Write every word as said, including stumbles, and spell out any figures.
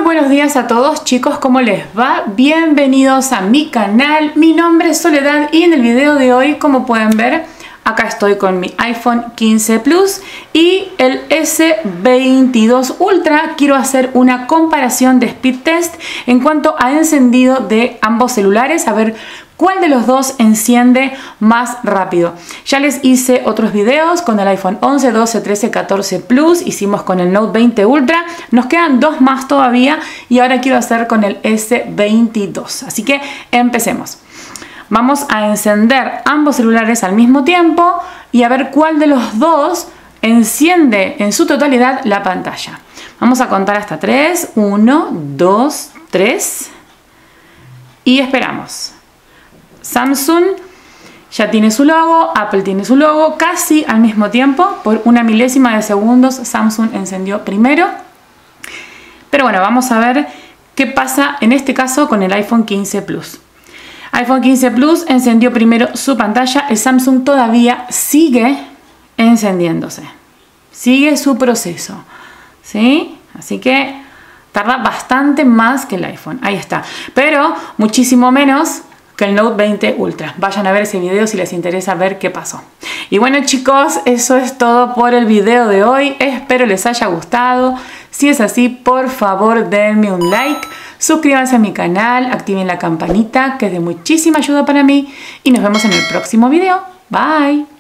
buenos días a todos, chicos, ¿cómo les va? Bienvenidos a mi canal. Mi nombre es Soledad y en el video de hoy, como pueden ver, acá estoy con mi iPhone quince Plus y el S veintidós Ultra. Quiero hacer una comparación de speed test en cuanto a encendido de ambos celulares, a ver cuál de los dos enciende más rápido. Ya les hice otros videos con el iPhone once, doce, trece, catorce Plus, hicimos con el Note veinte Ultra, nos quedan dos más todavía y ahora quiero hacer con el S veintidós. Así que empecemos. Vamos a encender ambos celulares al mismo tiempo y a ver cuál de los dos enciende en su totalidad la pantalla. Vamos a contar hasta tres. uno, dos, tres. Y esperamos. Samsung ya tiene su logo, Apple tiene su logo, casi al mismo tiempo. Por una milésima de segundos Samsung encendió primero. Pero bueno, vamos a ver qué pasa en este caso con el iPhone quince Plus. iPhone quince Plus encendió primero su pantalla, el Samsung todavía sigue encendiéndose. Sigue su proceso, ¿sí? Así que tarda bastante más que el iPhone, ahí está. Pero muchísimo menos que el Note veinte Ultra. Vayan a ver ese video si les interesa ver qué pasó. Y bueno, chicos, eso es todo por el video de hoy. Espero les haya gustado. Si es así, por favor denme un like. Suscríbanse a mi canal, activen la campanita, que es de muchísima ayuda para mí. Y nos vemos en el próximo video. Bye.